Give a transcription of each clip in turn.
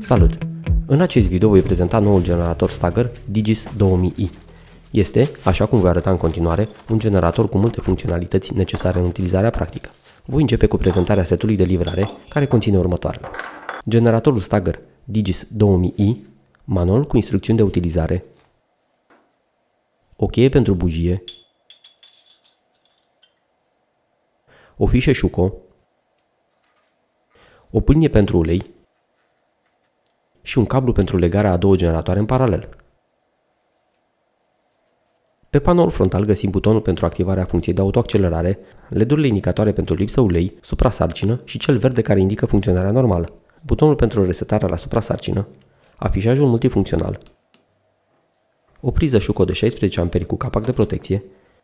Salut! În acest video voi prezenta noul generator Stagger Digis 2000i. Este, așa cum voi arăta în continuare, un generator cu multe funcționalități necesare în utilizarea practică. Voi începe cu prezentarea setului de livrare, care conține următoarele. Generatorul Stagger Digis 2000i, manual cu instrucțiuni de utilizare, o cheie pentru bujie, o fișă Schuko, o pâlnie pentru ulei și un cablu pentru legarea a două generatoare în paralel. Pe panoul frontal găsim butonul pentru activarea funcției de autoaccelerare, LED-urile indicatoare pentru lipsă ulei, suprasarcină și cel verde care indică funcționarea normală, butonul pentru resetarea la suprasarcină, afișajul multifuncțional, o priză Schuko de 16 A cu capac de protecție,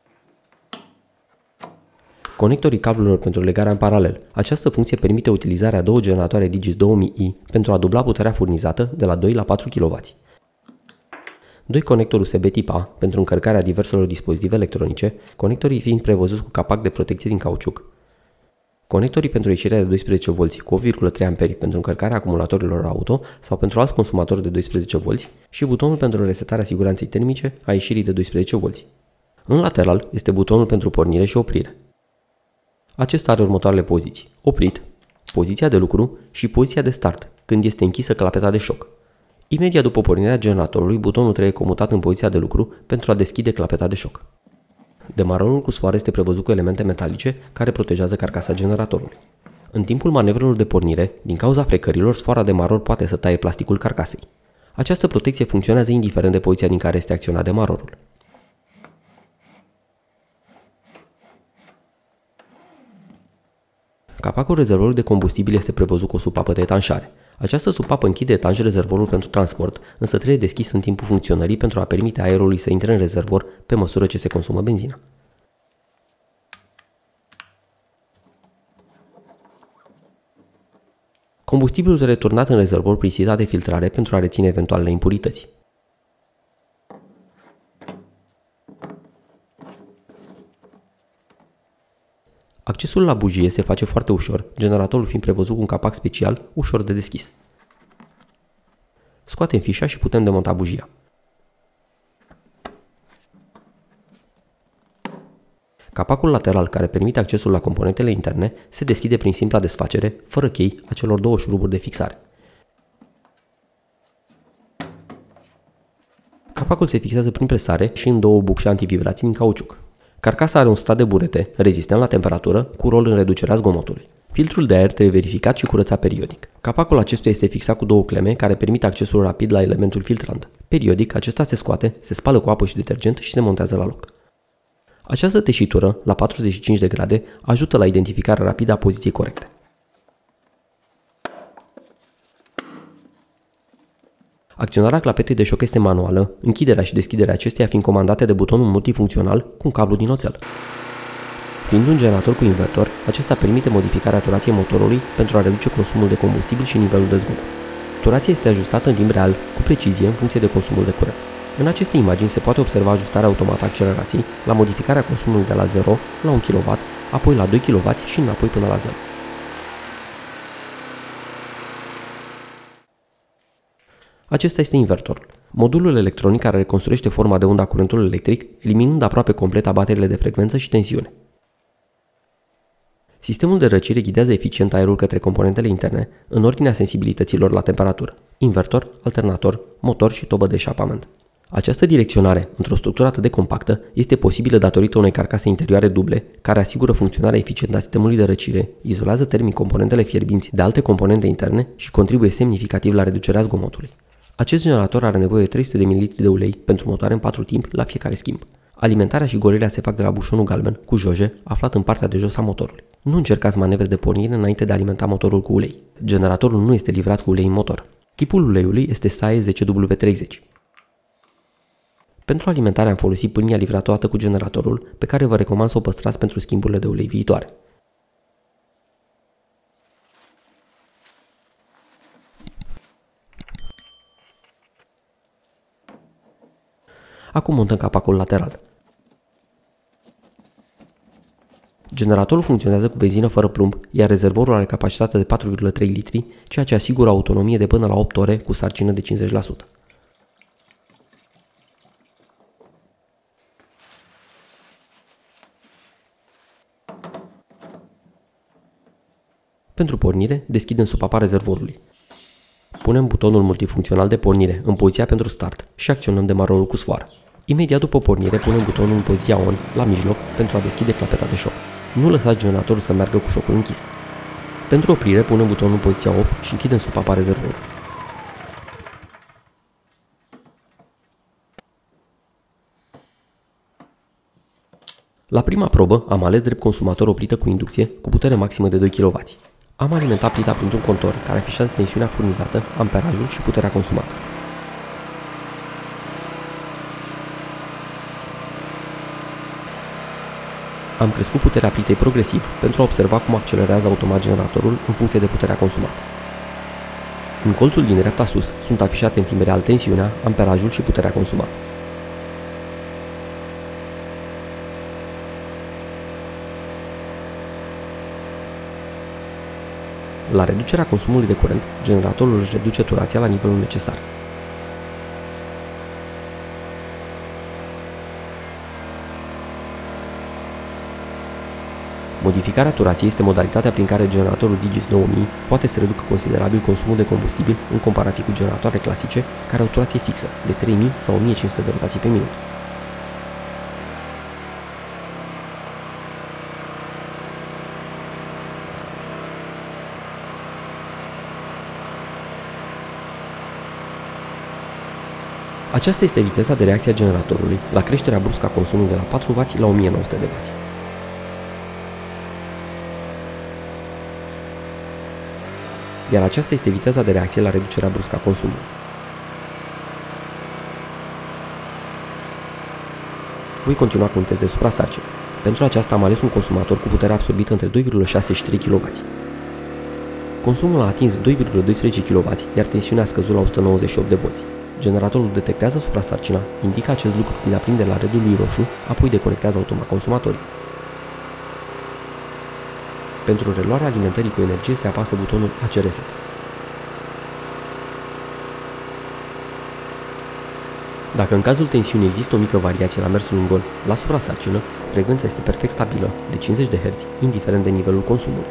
conectorii cablurilor pentru legarea în paralel. Această funcție permite utilizarea a două generatoare Digis 2000i pentru a dubla puterea furnizată de la 2 la 4 kW. Doi conectori USB tip A pentru încărcarea diverselor dispozitive electronice, conectorii fiind prevăzuți cu capac de protecție din cauciuc. Conectorii pentru ieșirea de 12 V cu 8,3 A pentru încărcarea acumulatorilor auto sau pentru alți consumatori de 12 V și butonul pentru resetarea siguranței termice a ieșirii de 12 V. În lateral este butonul pentru pornire și oprire. Acesta are următoarele poziții: oprit, poziția de lucru și poziția de start, când este închisă clapeta de șoc. Imediat după pornirea generatorului, butonul trebuie comutat în poziția de lucru pentru a deschide clapeta de șoc. Demarorul cu sfoară este prevăzut cu elemente metalice care protejează carcasa generatorului. În timpul manevrelor de pornire, din cauza frecărilor, sfoara demaror poate să taie plasticul carcasei. Această protecție funcționează indiferent de poziția din care este acționat demarorul. Capacul rezervorului de combustibil este prevăzut cu o supapă de etanșare. Această supapă închide etanș rezervorul pentru transport, însă trebuie deschis în timpul funcționării pentru a permite aerului să intre în rezervor pe măsură ce se consumă benzina. Combustibilul trebuie returnat în rezervor prin sita de filtrare pentru a reține eventualele impurități. Accesul la bujie se face foarte ușor, generatorul fiind prevăzut cu un capac special, ușor de deschis. Scoatem fișa și putem demonta bujia. Capacul lateral, care permite accesul la componentele interne, se deschide prin simpla desfacere, fără chei, a celor două șuruburi de fixare. Capacul se fixează prin presare și în două bucșe antivibrații din cauciuc. Carcasa are un strat de burete, rezistent la temperatură, cu rol în reducerea zgomotului. Filtrul de aer trebuie verificat și curățat periodic. Capacul acestuia este fixat cu două cleme care permit accesul rapid la elementul filtrant. Periodic, acesta se scoate, se spală cu apă și detergent și se montează la loc. Această teșitură, la 45 de grade, ajută la identificarea rapidă a poziției corecte. Acționarea clapetei de șoc este manuală, închiderea și deschiderea acesteia fiind comandate de butonul multifuncțional cu un cablu din oțel. Fiind un generator cu invertor, acesta permite modificarea turației motorului pentru a reduce consumul de combustibil și nivelul de zgomot. Turația este ajustată în timp real, cu precizie, în funcție de consumul de curent. În aceste imagini se poate observa ajustarea automată a accelerației la modificarea consumului de la 0 la 1 kW, apoi la 2 kW și înapoi până la 0. Acesta este invertorul, modulul electronic care reconstruiește forma de undă a curentului electric, eliminând aproape complet abaterile de frecvență și tensiune. Sistemul de răcire ghidează eficient aerul către componentele interne, în ordinea sensibilităților la temperatură: invertor, alternator, motor și tobă de eșapament. Această direcționare, într-o structură atât de compactă, este posibilă datorită unei carcase interioare duble, care asigură funcționarea eficientă a sistemului de răcire, izolează termic componentele fierbinți de alte componente interne și contribuie semnificativ la reducerea zgomotului. Acest generator are nevoie de 300 de ml de ulei pentru motoare în 4 timpi la fiecare schimb. Alimentarea și golirea se fac de la bușonul galben cu joje, aflat în partea de jos a motorului. Nu încercați manevre de pornire înainte de a alimenta motorul cu ulei. Generatorul nu este livrat cu ulei în motor. Tipul uleiului este SAE 10W30. Pentru alimentare am folosit pâlnia livrată odată cu generatorul, pe care vă recomand să o păstrați pentru schimburile de ulei viitoare. Acum montăm capacul lateral. Generatorul funcționează cu benzină fără plumb, iar rezervorul are capacitate de 4,3 litri, ceea ce asigură autonomie de până la 8 ore cu sarcină de 50%. Pentru pornire, deschidem supapa rezervorului. Punem butonul multifuncțional de pornire în poziția pentru start și acționăm demarorul cu sfoară. Imediat după pornire, punem butonul în poziția ON la mijloc pentru a deschide clapeta de șoc. Nu lăsați generatorul să meargă cu șocul închis. Pentru oprire, punem butonul în poziția OFF și închidem supapa rezervorului. La prima probă, am ales drept consumator o plită cu inducție cu putere maximă de 2 kW. Am alimentat plita printr-un contor care afișează tensiunea furnizată, amperajul și puterea consumată. Am crescut puterea plitei progresiv pentru a observa cum accelerează automat generatorul în funcție de puterea consumată. În colțul din dreapta sus sunt afișate în timp real tensiunea, amperajul și puterea consumată. La reducerea consumului de curent, generatorul își reduce turația la nivelul necesar. Modificarea turației este modalitatea prin care generatorul Digis 2000 poate să reducă considerabil consumul de combustibil în comparație cu generatoare clasice care au turație fixă de 3000 sau 1500 de rotații pe minut. Aceasta este viteza de reacție a generatorului la creșterea bruscă a consumului de la 4W la 1900 de W. Iar aceasta este viteza de reacție la reducerea bruscă a consumului. Voi continua cu un test de suprasarcină. Pentru aceasta am ales un consumator cu putere absorbită între 2,6 și 3 kW. Consumul a atins 2,12 kW, iar tensiunea a scăzut la 198 de V. Generatorul detectează suprasarcina, indică acest lucru prin aprinderea LED-ului roșu, apoi deconectează automat consumatorii. Pentru reluarea alimentării cu energie se apasă butonul AC Reset. Dacă în cazul tensiunii există o mică variație la mersul în gol la suprasarcină, frecvența este perfect stabilă, de 50 de Hz, indiferent de nivelul consumului.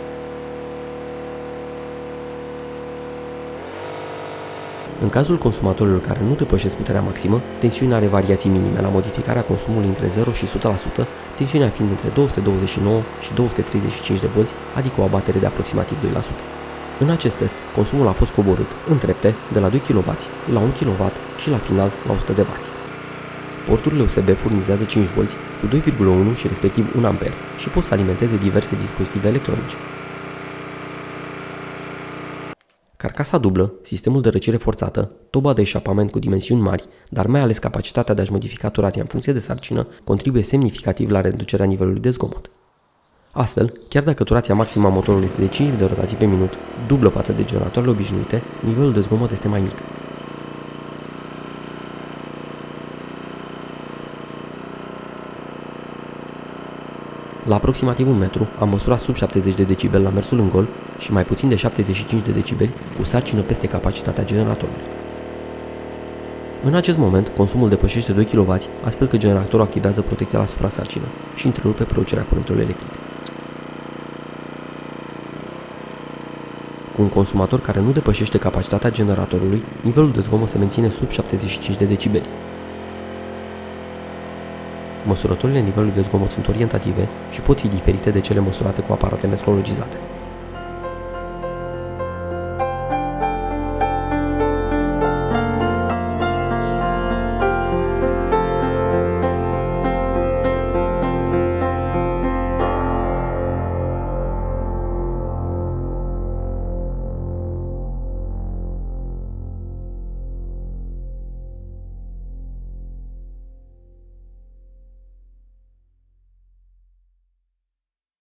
În cazul consumatorilor care nu depășesc puterea maximă, tensiunea are variații minime la modificarea consumului între 0 și 100%, tensiunea fiind între 229 și 235 de V, adică o abatere de aproximativ 2%. În acest test, consumul a fost coborât în trepte de la 2 kW la 1 kW și la final la 100 de W. Porturile USB furnizează 5V cu 2,1 și respectiv 1 A și pot să alimenteze diverse dispozitive electronice. Carcasa dublă, sistemul de răcire forțată, toba de eșapament cu dimensiuni mari, dar mai ales capacitatea de a-și modifica turația în funcție de sarcină, contribuie semnificativ la reducerea nivelului de zgomot. Astfel, chiar dacă turația maximă a motorului este de 5000 de rotații pe minut, dublă față de generatoarele obișnuite, nivelul de zgomot este mai mic. La aproximativ 1 metru am măsurat sub 70 de decibeli la mersul în gol și mai puțin de 75 de decibeli cu sarcină peste capacitatea generatorului. În acest moment, consumul depășește 2 kW, astfel că generatorul activează protecția la suprasarcină și întrerupe producerea curentului electric. Cu un consumator care nu depășește capacitatea generatorului, nivelul de zgomot se menține sub 75 de decibeli. Măsurătorile nivelului de zgomot sunt orientative și pot fi diferite de cele măsurate cu aparate metrologizate.